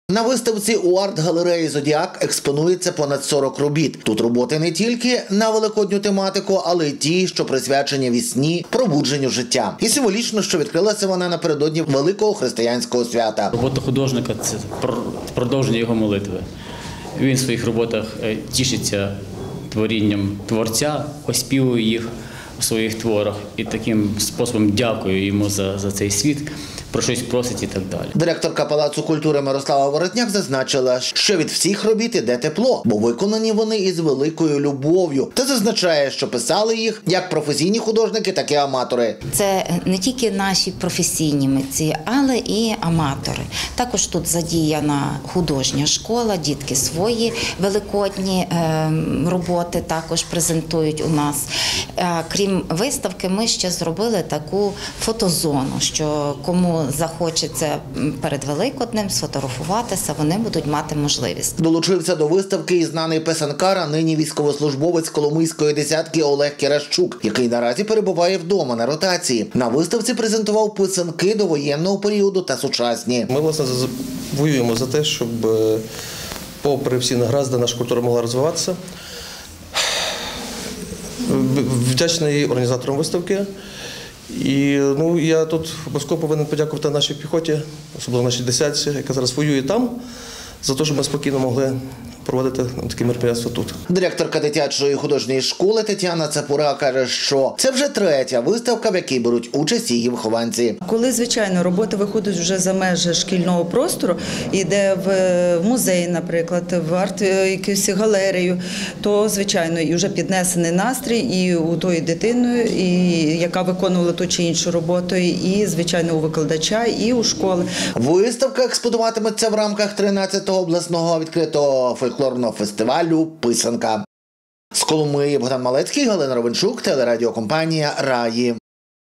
На виставці у арт-галереї «Зодіак» експонується понад 40 робіт. Тут роботи не тільки на великодню тематику, але й ті, що присвячені вісні, пробудженню життя. І символічно, що відкрилася вона напередодні великого християнського свята. Робота художника – це продовження його молитви. Він в своїх роботах тішиться творінням творця, оспівує їх у своїх творах і таким способом дякує йому за цей світ, про щось просить і так далі. Директорка Палацу культури Мирослава Воротняк зазначила, що від всіх робіт іде тепло, бо виконані вони із великою любов'ю. Та зазначає, що писали їх як професійні художники, так і аматори. Це не тільки наші професійні митці, але і аматори. Також тут задіяна художня школа, дітки свої великодні роботи також презентують у нас. Крім виставки, ми ще зробили таку фотозону, що кому захочеться перед Великоднем сфотографуватися, вони будуть мати можливість. Долучився до виставки і знаний писанкар, а нині військовослужбовець Коломийської десятки Олег Кіращук, який наразі перебуває вдома на ротації. На виставці презентував писанки до воєнного періоду та сучасні. Ми, власне, воюємо за те, щоб, попри всі негаразди, наша культура могла розвиватися. Вдячний організаторам виставки. І я тут обов'язково повинен подякувати нашій піхоті, особливо нашій десятці, яка зараз воює там, за те, щоб ми спокійно могли проводити такі мероприятства тут. Директорка дитячої художньої школи Тетяна Цапура каже, що це вже третя виставка, в якій беруть участь її вихованці. Коли, звичайно, робота виходить вже за межі шкільного простору, йде в музей, наприклад, в арт-якусь галерею, то, звичайно, і вже піднесений настрій і у тої дитини, яка виконувала ту чи іншу роботу, і, звичайно, у викладача, і у школи. Виставка експонуватиметься в рамках 13-го обласного відкритого фольклорного фестивалю «Писанка». З Коломиї Богдан Малецький, Галина Ровенчук, телерадіокомпанія «Раї».